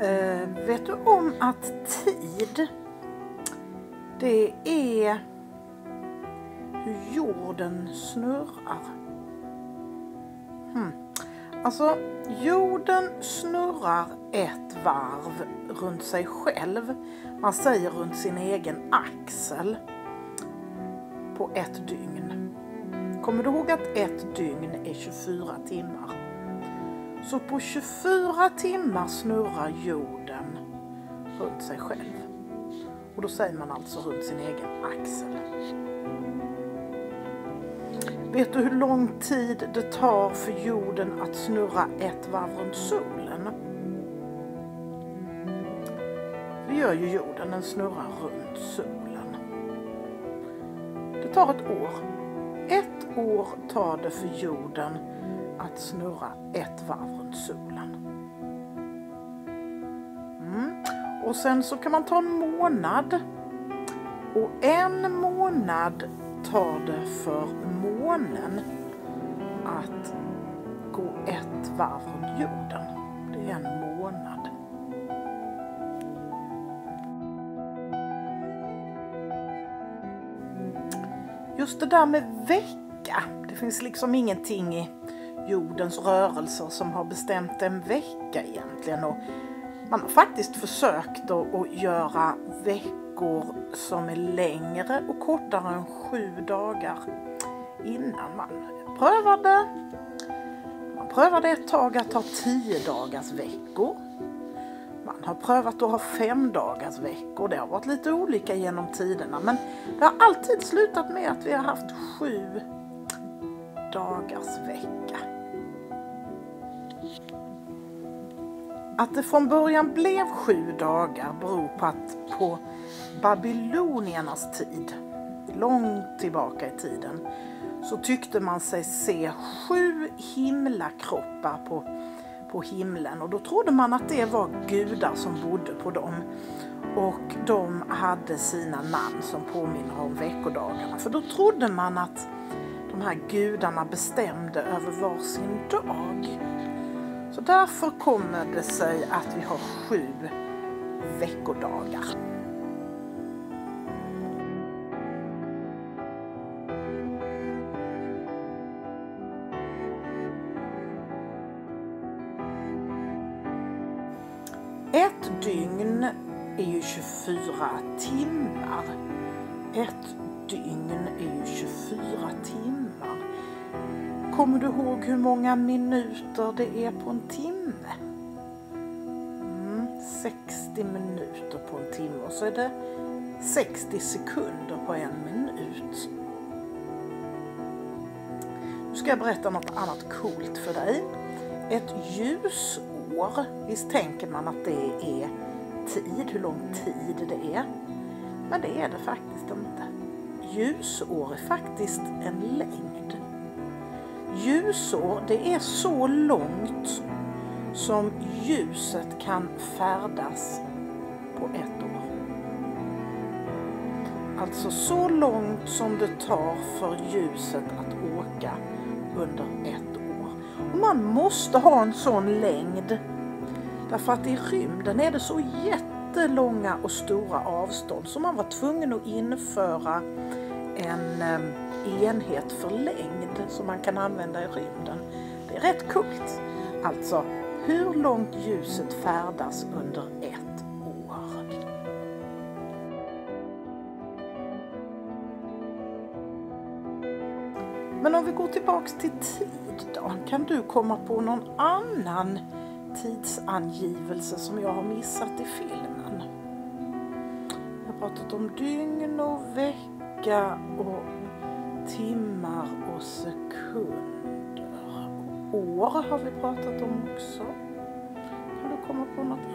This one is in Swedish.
Vet du om att tid, det är hur jorden snurrar? Alltså, jorden snurrar ett varv runt sig själv. Man säger runt sin egen axel på ett dygn. Kommer du ihåg att ett dygn är 24 timmar? Så på 24 timmar snurrar jorden runt sig själv. Och då säger man alltså runt sin egen axel. Vet du hur lång tid det tar för jorden att snurra ett varv runt solen? Det gör ju jorden, den snurrar runt solen. Det tar ett år. Ett år tar det för jorden att snurra ett varv runt solen. Och sen så kan man ta en månad. Och en månad tar det för månen att gå ett varv runt jorden. Det är en månad. Just det där med vecka. Det finns liksom ingenting i jordens rörelser som har bestämt en vecka egentligen. Och man har faktiskt försökt att göra veckor som är längre och kortare än 7 dagar innan. Man prövade ett tag att ha 10 dagars veckor. Man har prövat att ha 5 dagars veckor. Det har varit lite olika genom tiderna, men det har alltid slutat med att vi har haft 7 dagars vecka. Att det från början blev 7 dagar beror på att på babyloniernas tid, långt tillbaka i tiden, så tyckte man sig se 7 himlakroppar på himlen. Och då trodde man att det var gudar som bodde på dem. Och de hade sina namn som påminner om veckodagarna. För då trodde man att de här gudarna bestämde över varsin dag. Så därför kommer det sig att vi har 7 veckodagar. Ett dygn är ju 24 timmar. Ett dygn är ju 24 timmar. Kommer du ihåg hur många minuter det är på en timme? 60 minuter på en timme, och så är det 60 sekunder på en minut. Nu ska jag berätta något annat coolt för dig. Ett ljusår, visst tänker man att det är tid, hur lång tid det är. Men det är det faktiskt inte. Ljusår är faktiskt en längd. Ljusår, det är så långt som ljuset kan färdas på ett år. Alltså så långt som det tar för ljuset att åka under ett år. Och man måste ha en sån längd. Därför att i rymden är det så jättelånga och stora avstånd. Så man var tvungen att införa en enhet för längd som man kan använda i rymden. Det är rätt coolt. Alltså hur långt ljuset färdas under ett år. Men om vi går tillbaks till tid då, kan du komma på någon annan tidsangivelse som jag har missat i filmen? Jag har pratat om dygn och vecka och timmar och sekunder. År har vi pratat om också. Kan du komma på något